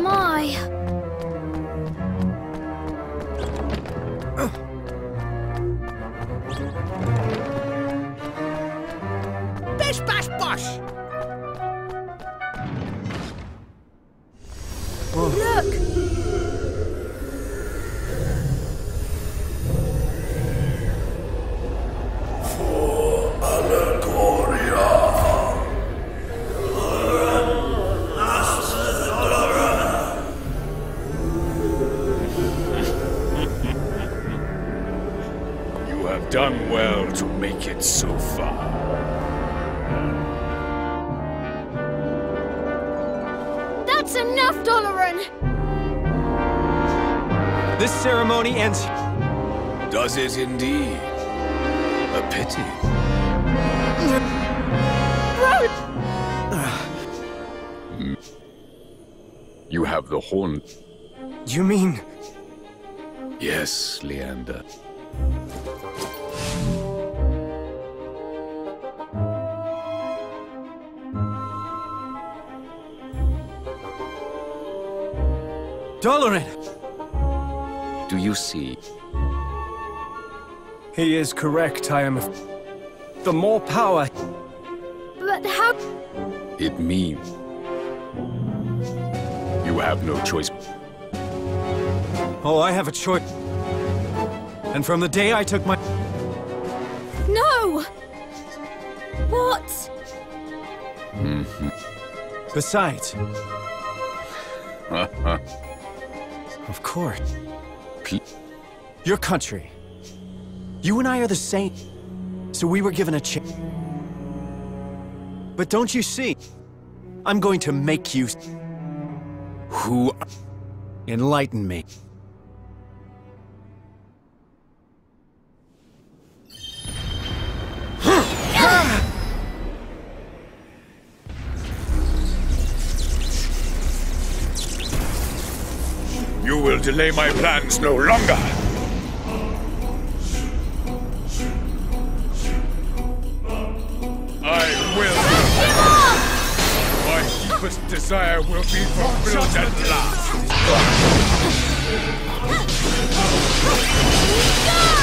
my! Bish bash bosh! Look! You have done well to make it so far. That's enough, Doloran! This ceremony ends. Does it indeed? A pity. You have the horn. You mean... Yes, Leander. Doloran! Do you see? He is correct, I am... The more power... But how... It means you have no choice. Oh, I have a choice. And from the day I took my... No! What? Besides... Of course. Your country. You and I are the same. So we were given a chance. But don't you see? I'm going to make you... Who? Enlighten me. You will delay my plans no longer. I will. My deepest desire will be fulfilled at last. No!